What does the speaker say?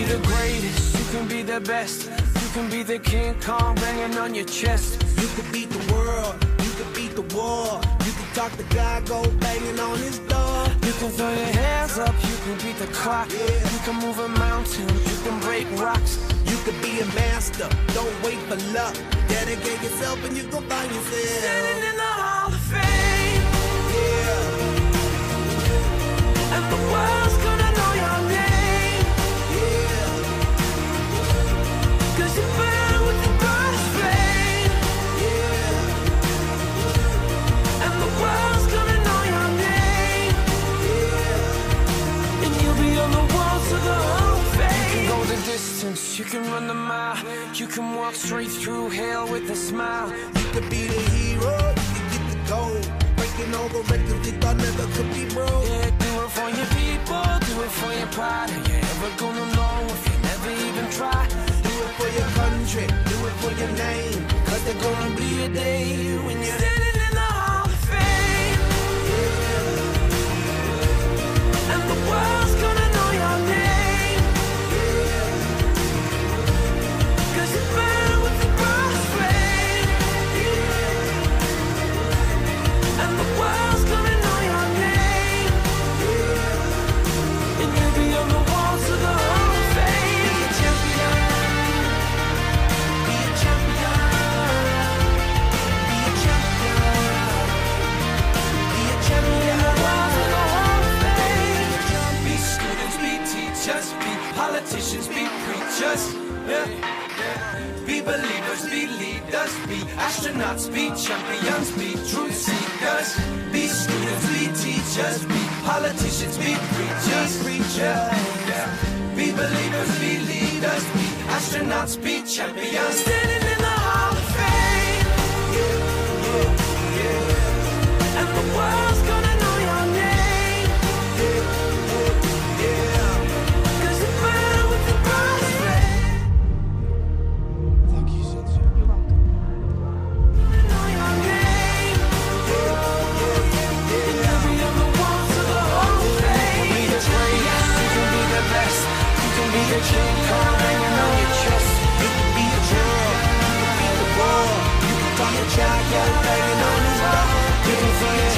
be the greatest, you can be the best. You can be the King Kong banging on your chest. You could beat the world, you could beat the war. You can talk to God, go banging on his door. You can throw your hands up, you can beat the clock. You can move a mountain, you can break rocks. You could be a master, don't wait for luck. Dedicate yourself and you gon' find yourself Standing in the Hall of Fame. Yeah, And the world's gonna know your name. yeah, 'Cause you burn with the brightest flame. yeah, And the world's gonna know your name. yeah. And you'll be on the walls of the Hall of Fame. You can go the distance, you can run the mile. You can walk straight through hell with a smile. You could be the hero, you could get the gold. Breaking all the records they thought never could be broke. Yeah, do it for your people, do it for your pride. Are you ever gonna know if you never even try? Do it for your country, do it for your name. 'Cause there's gonna be a day when you're Standing in the Hall of Fame. And the world's gonna know your name. 'Cause you burn with the brightest flame. And the world's gonna know your name. And you'll be on the walls of the Hall of Fame. Be a champion. Be a champion. Be a champion. Be a champion. The walls of the Hall of Fame. Be students, be teachers, be politicians, be preachers. Yeah. Be believers, be leaders, be astronauts, be champions, be truth seekers. Be students, be teachers, be politicians, be preachers. Yeah. Be believers, be leaders, be astronauts, be champions. Standing in the Hall of Fame. And the world's gonna know your name. 'Cause you burn with the brightest flame. Fuck you, Sensei. Know your name. And you'll be on the walls of the Hall of Fame. You can be the greatest, you can be the best. You can be the King Kong hanging on your chest. You could be a girl, you could be the war. You could talk to God, go banging on his door. You can throw your